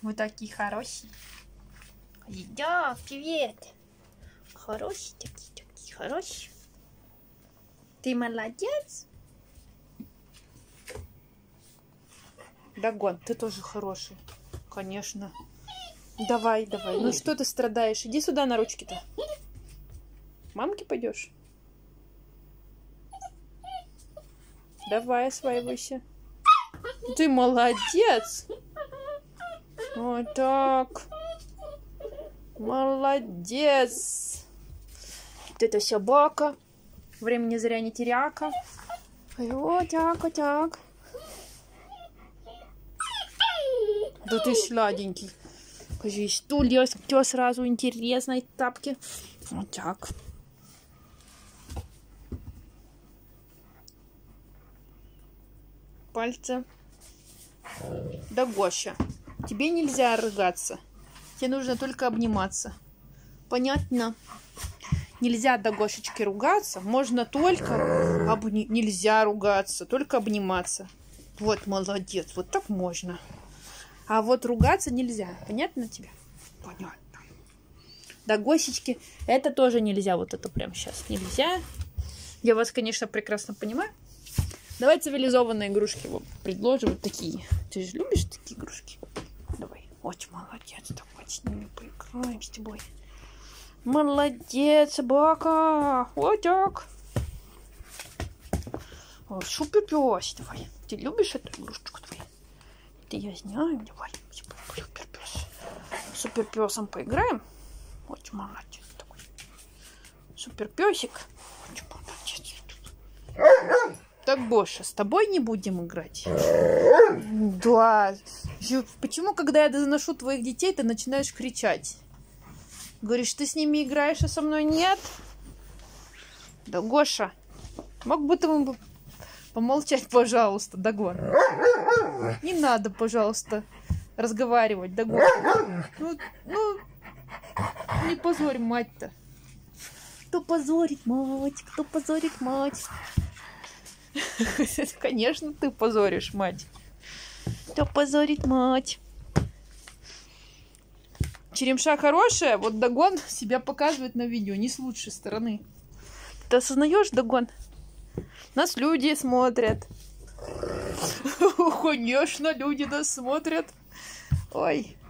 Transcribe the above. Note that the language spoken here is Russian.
Вы такие хорошие. Да, привет. Хорошие такие хорошие. Ты молодец. Дагон, ты тоже хороший. Конечно. Давай. Ну что ты страдаешь? Иди сюда на ручки-то. Мамке пойдешь? Давай, осваивайся. Ты молодец. Вот так. Молодец. Вот это собака. Времени зря не теряка. Вот так. Да ты сладенький. Кажись, стулья все сразу интересные тапки. Вот так. Пальцы. Да, Гоша, тебе нельзя ругаться. Тебе нужно только обниматься. Понятно? Нельзя до Гошечки ругаться. Можно только... Нельзя ругаться, только обниматься. Вот, молодец. Вот так можно. А вот ругаться нельзя. Понятно тебе? Понятно. До Гошечки это тоже нельзя. Вот это прямо сейчас нельзя. Я вас, конечно, прекрасно понимаю. Давай цивилизованные игрушки вам предложим. Вот такие. Ты же любишь такие игрушки? Давай. Очень молодец. Давай с ними поиграем с тобой. Молодец, собака. Вот так. О, супер пес. Давай. Ты любишь эту игрушечку твою? Это я знаю. Давай. Супер пес. Супер песом поиграем. Очень молодец такой. Супер песик. Очень молодец. Так, Гоша, с тобой не будем играть? Да. Почему, когда я заношу твоих детей, ты начинаешь кричать? Говоришь, ты с ними играешь, а со мной нет? Да, Гоша, мог бы ты помолчать, пожалуйста, Дагон? Не надо, пожалуйста, разговаривать, Дагон. Ну, не позорь мать-то. Кто позорит мать? Кто позорит мать? Конечно, ты позоришь мать. Кто позорит мать? Черемша хорошая, вот Дагон себя показывает на видео не с лучшей стороны. Ты осознаешь, Дагон? Нас люди смотрят. Конечно, люди нас смотрят. Ой,